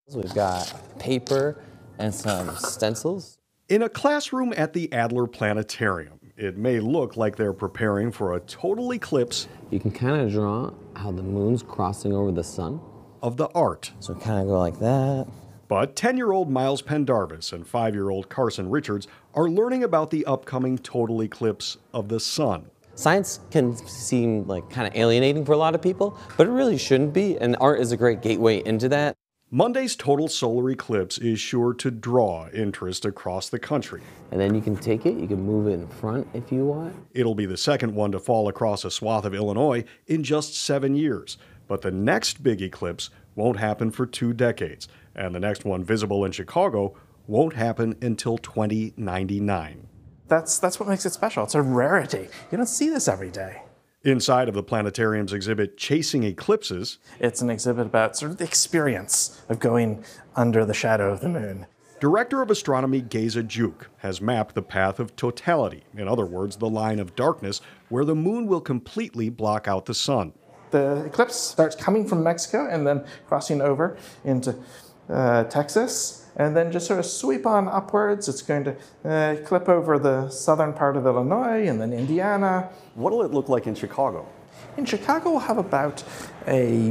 We've got paper and some stencils. In a classroom at the Adler Planetarium, it may look like they're preparing for a total eclipse. You can kind of draw how the moon's crossing over the sun. Of the art. So kind of go like that. But 10-year-old Miles Pendarvis and 5-year-old Carson Richards are learning about the upcoming total eclipse of the sun. Science can seem like kind of alienating for a lot of people, but it really shouldn't be, and art is a great gateway into that. Monday's total solar eclipse is sure to draw interest across the country. And then you can take it, you can move it in front if you want. It'll be the second one to fall across a swath of Illinois in just 7 years. But the next big eclipse won't happen for 2 decades, and the next one visible in Chicago won't happen until 2099. That's what makes it special. It's a rarity. You don't see this every day. Inside of the planetarium's exhibit, Chasing Eclipses, it's an exhibit about sort of the experience of going under the shadow of the moon. Director of Astronomy Geza Juk has mapped the path of totality, in other words, the line of darkness where the moon will completely block out the sun. The eclipse starts coming from Mexico and then crossing over into Texas, and then just sort of sweep on upwards. It's going to clip over the southern part of Illinois and then Indiana. What'll it look like in Chicago? In Chicago, we'll have about a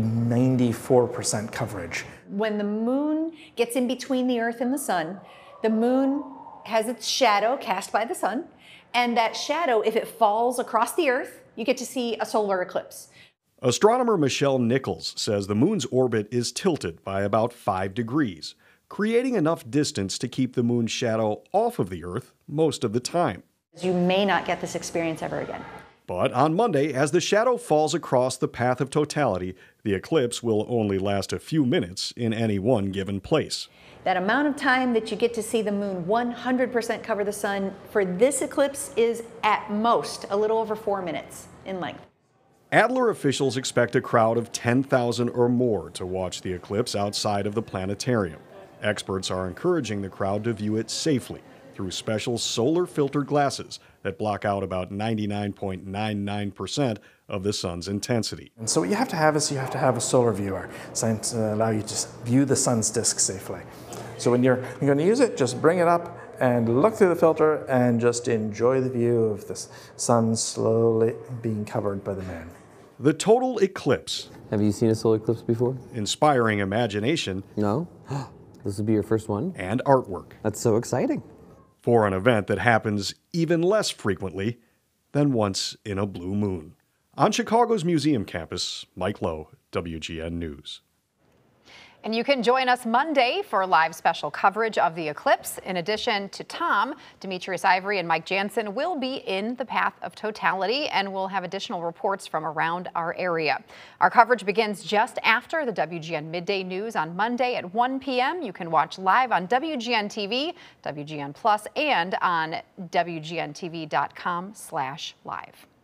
94% coverage. When the moon gets in between the Earth and the sun, the moon has its shadow cast by the sun, and that shadow, if it falls across the Earth, you get to see a solar eclipse. Astronomer Michelle Nichols says the moon's orbit is tilted by about 5 degrees, creating enough distance to keep the moon's shadow off of the Earth most of the time. You may not get this experience ever again. But on Monday, as the shadow falls across the path of totality, the eclipse will only last a few minutes in any one given place. That amount of time that you get to see the moon 100% cover the sun for this eclipse is at most a little over 4 minutes in length. Adler officials expect a crowd of 10,000 or more to watch the eclipse outside of the planetarium. Experts are encouraging the crowd to view it safely through special solar filtered glasses that block out about 99.99% of the sun's intensity. And so what you have to have is you have to have a solar viewer designed to allow you to view the sun's disk safely. So when you're going to use it, just bring it up and look through the filter and just enjoy the view of the sun slowly being covered by the moon. The total eclipse. Have you seen a solar eclipse before? Inspiring imagination. No? This will be your first one? And artwork. That's so exciting. For an event that happens even less frequently than once in a blue moon. On Chicago's museum campus, Mike Lowe, WGN News. And you can join us Monday for live special coverage of the eclipse. In addition to Tom, Demetrius Ivory and Mike Jansen will be in the path of totality, and we'll have additional reports from around our area. Our coverage begins just after the WGN Midday News on Monday at 1 p.m. You can watch live on WGN TV, WGN Plus, and on WGNTV.com/live.